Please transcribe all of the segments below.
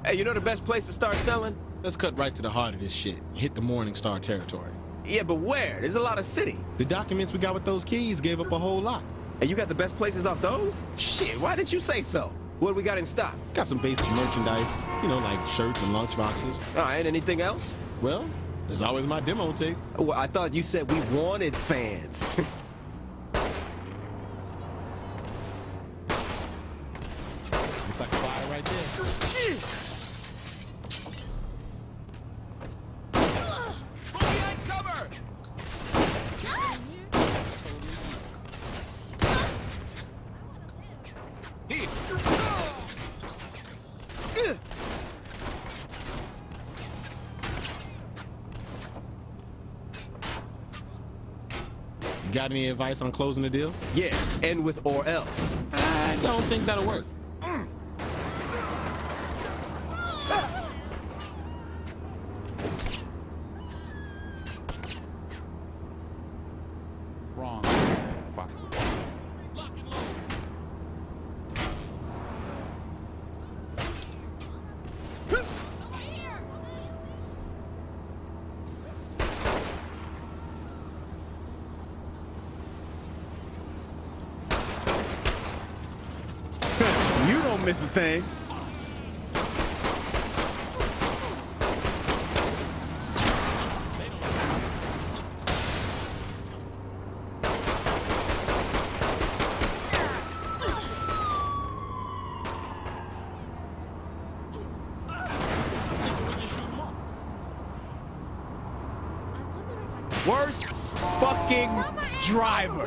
Hey, you know the best place to start selling? Let's cut right to the heart of this shit. Hit the Morningstar territory. Yeah, but where? There's a lot of city. The documents we got with those keys gave up a whole lot. And you got the best places off those? Shit, why didn't you say so? What do we got in stock? Got some basic merchandise, you know, like shirts and lunchboxes. And anything else? Well, there's always my demo tape. Well, I thought you said we wanted fans. Looks like a fire right there. Behind cover! Here. You got any advice on closing the deal? Yeah, end with or else. I don't think that'll work. Wrong. Fuck. Lock and load. You don't miss a thing. Worst fucking driver.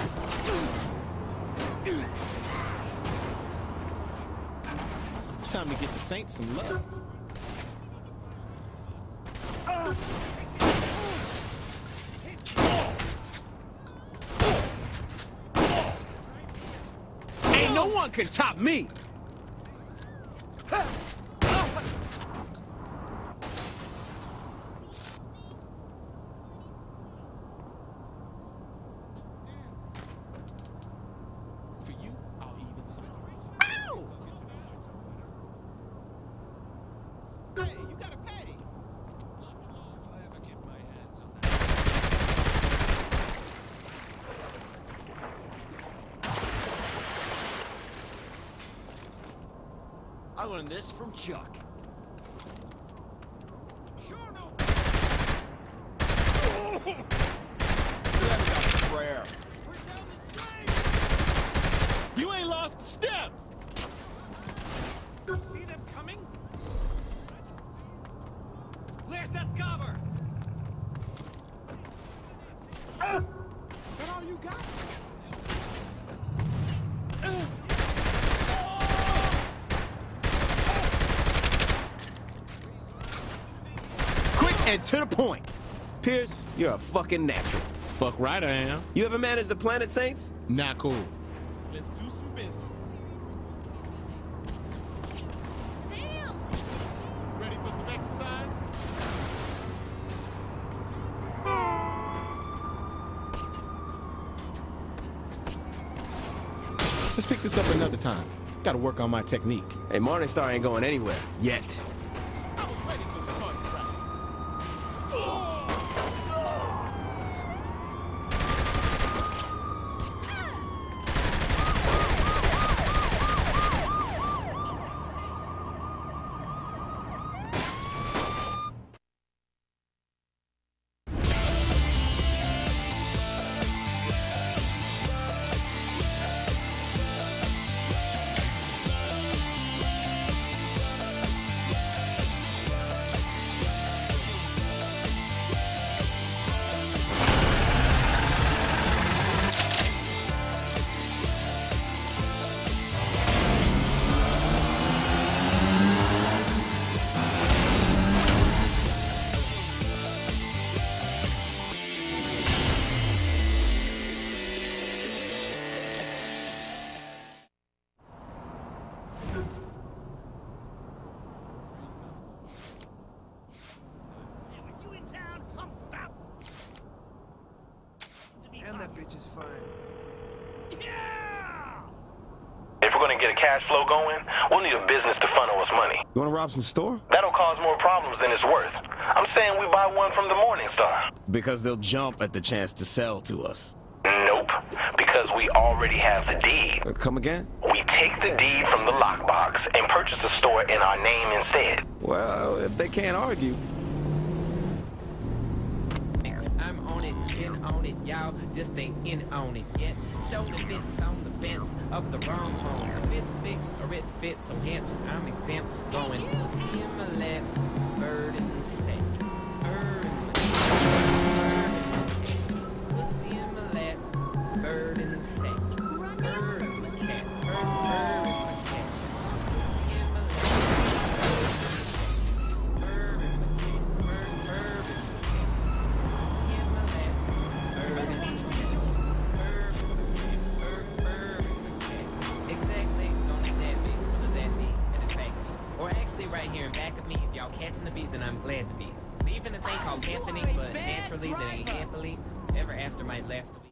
Time to get the Saints some love. Ain't no one can top me. For you, I'll even sign. Hey, you gotta pay. If I ever get my hands on that. I learned this from Chuck. Sure no. Prayer. You ain't lost a step. See them coming? Where's that cover? That all you got? Quick and to the point. Pierce, you're a fucking natural. Fuck right I am. You ever managed the Planet Saints? Not cool. Let's do some business. Damn! Ready for some exercise? Let's pick this up another time. Gotta work on my technique. Hey, Morningstar ain't going anywhere. Yet. I was ready for some target practice. Damn, that bitch is fine. Yeah! we're gonna get a cash flow going, we'll need a business to funnel us money. You wanna rob some store? That'll cause more problems than it's worth. I'm saying we buy one from the Morningstar. Because they'll jump at the chance to sell to us. Nope, because we already have the deed. Come again? We take the deed from the lockbox and purchase the store in our name instead. Well, if they can't argue. I'm on it, in on it, y'all just ain't in on it yet. Shoulder fits on the fence of the wrong home. If it's fixed or it fits, so hence I'm exempt. Going pussy in my lap, bird in the sack. Bird in my pussy in my lap, bird in the sack. Bird in my cat, bird in my cat. Pussy in my lap, bird in my cat, bird in my cat. Exactly, gonna that be, whether that be, and it's back me. Or actually right here in back of me, if y'all catching the beat, then I'm glad to be. Leaving a thing called camping, but naturally, that ain't happily, ever after might last a week.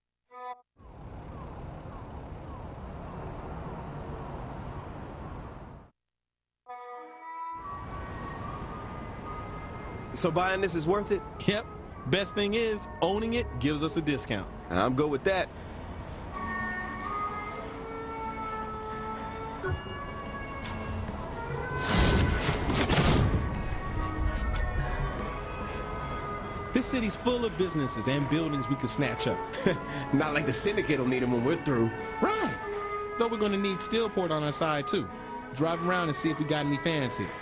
So buying this is worth it? Yep. Best thing is, owning it gives us a discount. I'm good with that. This city's full of businesses and buildings we could snatch up. Not like the syndicate will need them when we're through. Right. Though we're gonna need Steelport on our side too. Drive around and see if we got any fans here.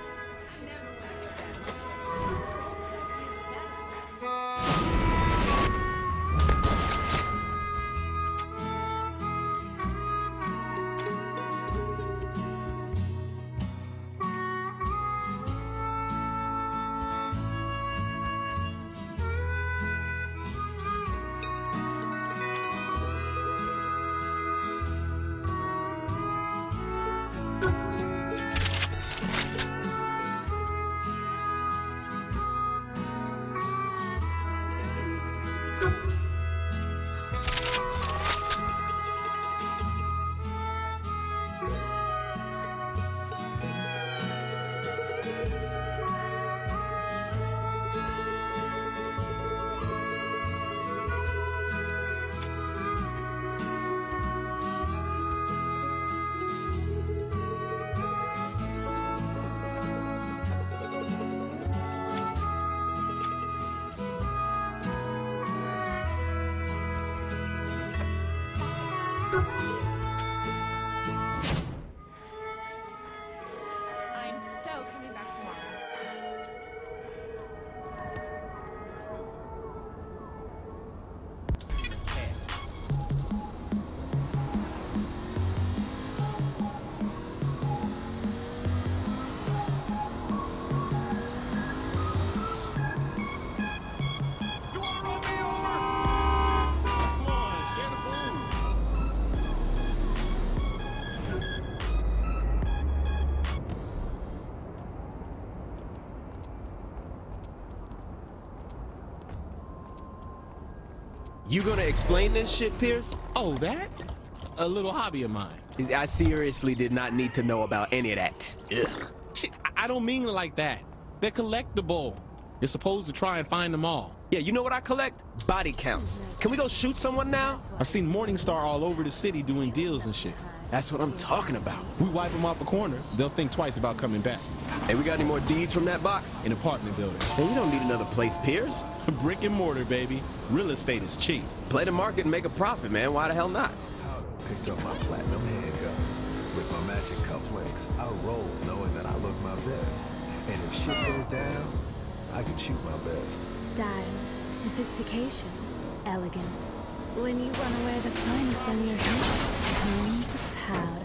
I'm so coming back tomorrow. You wanna run me over? Come on, share the food. You gonna explain this shit, Pierce? Oh, that? A little hobby of mine. I seriously did not need to know about any of that. Ugh. Shit, I don't mean it like that. They're collectible. You're supposed to try and find them all. Yeah, you know what I collect? Body counts. Can we go shoot someone now? I've seen Morningstar all over the city doing deals and shit. That's what I'm talking about. We wipe them off a corner, they'll think twice about coming back. Hey, we got any more deeds from that box? An apartment building. Hey, we don't need another place, Pierce. Brick and mortar, baby. Real estate is cheap. Play the market and make a profit, man. Why the hell not? Picked up my platinum handgun. With my matching cufflinks, I roll knowing that I look my best. And if shit goes down, I can shoot my best. Style, sophistication, elegance. When you want to wear the finest on your head, tone to powder.